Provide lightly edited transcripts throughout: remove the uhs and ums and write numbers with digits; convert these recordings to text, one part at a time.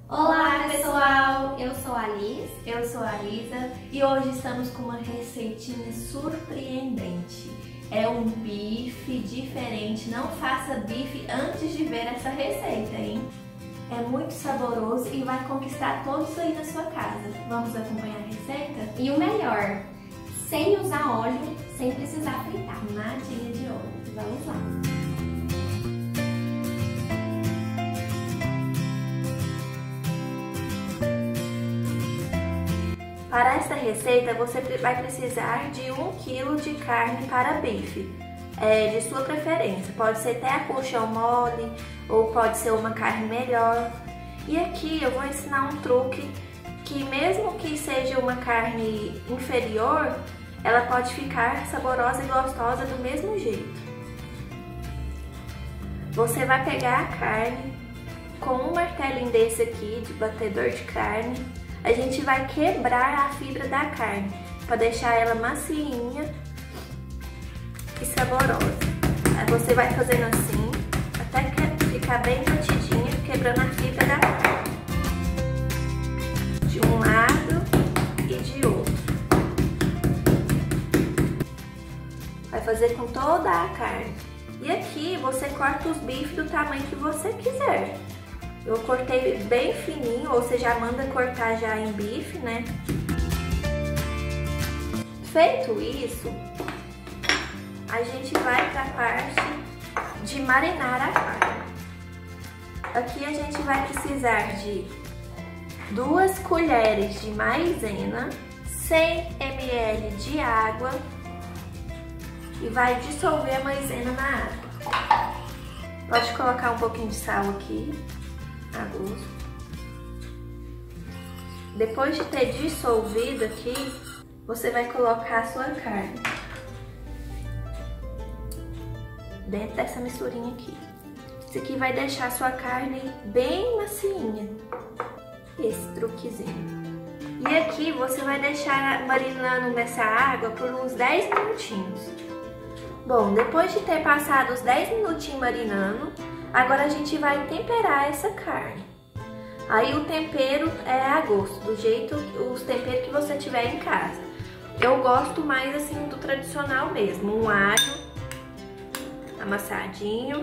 Olá pessoal, eu sou a Liz, eu sou a Isa e hoje estamos com uma receitinha surpreendente. É um bife diferente, não faça bife antes de ver essa receita, hein? É muito saboroso e vai conquistar todos aí na sua casa. Vamos acompanhar a receita? E o melhor, sem usar óleo, sem precisar fritar. Nadinha de óleo. Vamos lá! Para esta receita, você vai precisar de 1 kg de carne para bife, de sua preferência. Pode ser até a coxa mole ou pode ser uma carne melhor. E aqui eu vou ensinar um truque que mesmo que seja uma carne inferior, ela pode ficar saborosa e gostosa do mesmo jeito. Você vai pegar a carne com um martelinho desse aqui, de batedor de carne. A gente vai quebrar a fibra da carne para deixar ela macinha e saborosa. Aí você vai fazendo assim até ficar bem batidinha, quebrando a fibra da carne de um lado e de outro. Vai fazer com toda a carne. E aqui você corta os bifes do tamanho que você quiser. Eu cortei bem fininho, ou você já manda cortar já em bife, né? Feito isso, a gente vai para a parte de marinar a carne. Aqui a gente vai precisar de 2 colheres de maizena, 100 ml de água e vai dissolver a maizena na água. Pode colocar um pouquinho de sal aqui. A gosto. Depois de ter dissolvido aqui, você vai colocar a sua carne dentro dessa misturinha aqui. Isso aqui vai deixar a sua carne bem macinha. Esse truquezinho. E aqui você vai deixar marinando nessa água por uns 10 minutinhos. Bom, depois de ter passado os 10 minutinhos marinando, agora a gente vai temperar essa carne. Aí o tempero é a gosto, do jeito, os temperos que você tiver em casa. Eu gosto mais assim do tradicional mesmo, um alho amassadinho,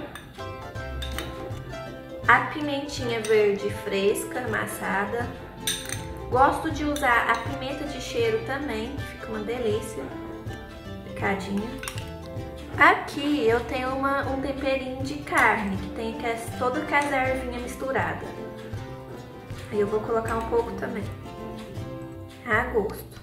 a pimentinha verde fresca amassada. Gosto de usar a pimenta de cheiro também, que fica uma delícia, picadinha. Aqui eu tenho um temperinho de carne, que tem toda essa ervinha misturada. Aí eu vou colocar um pouco também, a gosto.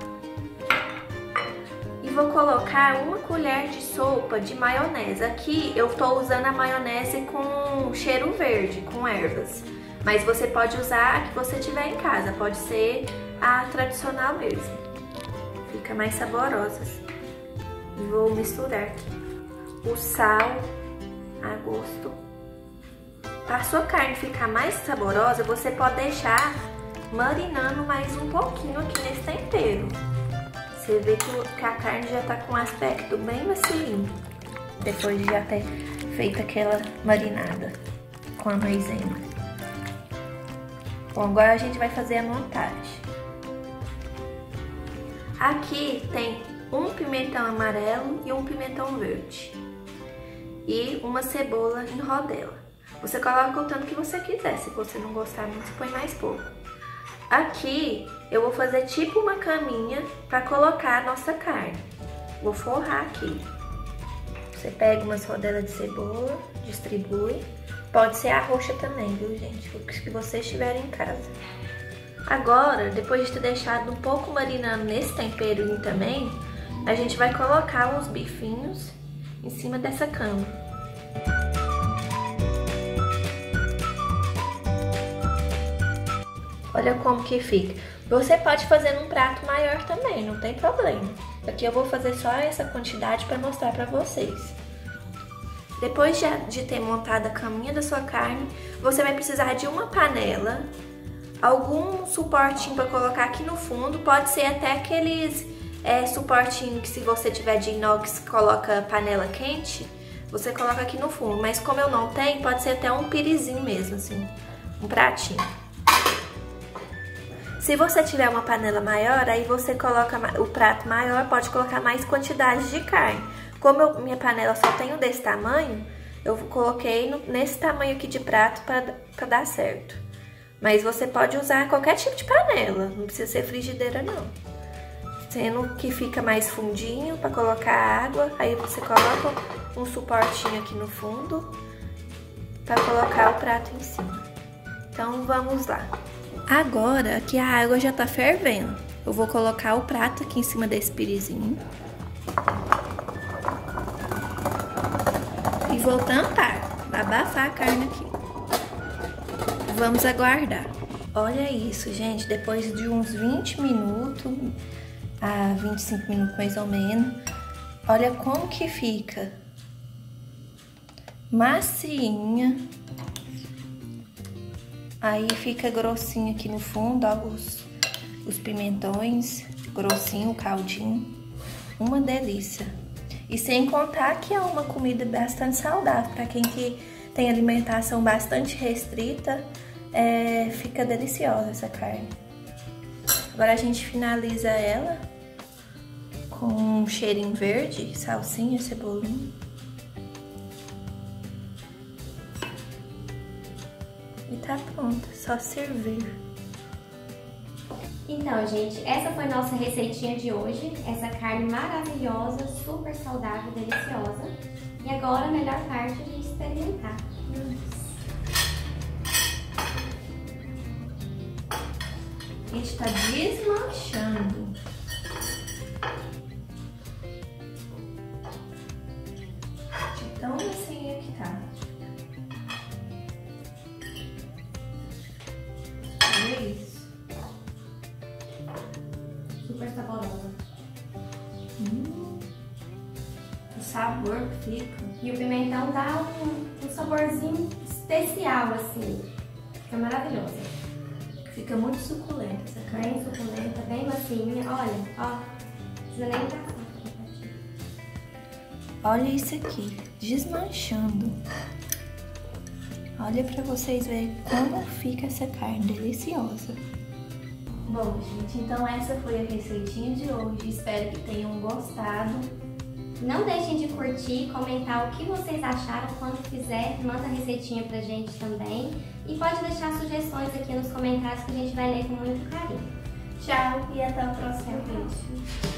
E vou colocar 1 colher de sopa de maionese. Aqui eu tô usando a maionese com cheiro verde, com ervas. Mas você pode usar a que você tiver em casa, pode ser a tradicional mesmo. Fica mais saborosa assim. E vou misturar aqui o sal a gosto. Para a sua carne ficar mais saborosa, você pode deixar marinando mais um pouquinho aqui nesse tempero. Você vê que a carne já tá com um aspecto bem macio, depois de já ter feito aquela marinada com a maizena. Bom, agora a gente vai fazer a montagem. Aqui tem um pimentão amarelo e um pimentão verde. E uma cebola em rodela. Você coloca o tanto que você quiser. Se você não gostar muito, você põe mais pouco. Aqui eu vou fazer tipo uma caminha para colocar a nossa carne. Vou forrar aqui. Você pega umas rodelas de cebola, distribui. Pode ser a roxa também, viu, gente? O que vocês tiverem em casa. Agora, depois de ter deixado um pouco marinando nesse tempero também, a gente vai colocar os bifinhos em cima dessa cama. Olha como que fica. Você pode fazer num prato maior também, não tem problema. Aqui eu vou fazer só essa quantidade para mostrar para vocês. Depois de ter montado a caminha da sua carne, você vai precisar de uma panela, algum suportinho para colocar aqui no fundo, pode ser até aqueles suportinho que se você tiver de inox coloca panela quente, você coloca aqui no fundo, mas como eu não tenho, pode ser até um pirizinho mesmo, assim, um pratinho. Se você tiver uma panela maior, aí você coloca o prato maior, pode colocar mais quantidade de carne. Como minha panela só tem desse tamanho, eu coloquei nesse tamanho aqui de prato para dar certo. Mas você pode usar qualquer tipo de panela, não precisa ser frigideira não. Sendo que fica mais fundinho para colocar água, aí você coloca um suportinho aqui no fundo para colocar o prato em cima. Então vamos lá. Agora que a água já tá fervendo, eu vou colocar o prato aqui em cima desse pirizinho. E vou tampar, abafar a carne aqui. Vamos aguardar. Olha isso, gente, depois de uns 20 minutos, a 25 minutos mais ou menos, olha como que fica macinha. Aí fica grossinho aqui no fundo, ó, os pimentões, grossinho, o caldinho. Uma delícia. E sem contar que é uma comida bastante saudável. Para quem que tem alimentação bastante restrita, fica deliciosa essa carne. Agora a gente finaliza ela com um cheirinho verde, salsinha, cebolinha. E tá pronta, só servir. Então, gente, essa foi nossa receitinha de hoje. Essa carne maravilhosa, super saudável, deliciosa. E agora a melhor parte é a gente experimentar. A gente tá desmanchando. De tão macia que tá. Olha isso. Super saborosa. O sabor que fica. E o pimentão dá um saborzinho especial, assim. Fica maravilhosa. Fica muito suculenta essa carne. Bem suculenta, bem macinha. Olha, ó. Precisa nem passar. Olha isso aqui, desmanchando. Olha pra vocês verem como fica essa carne deliciosa. Bom, gente, então essa foi a receitinha de hoje. Espero que tenham gostado. Não deixem de curtir, comentar o que vocês acharam. Quando fizer, manda a receitinha pra gente também. E pode deixar sugestões aqui nos comentários que a gente vai ler com muito carinho. Tchau e até o próximo vídeo.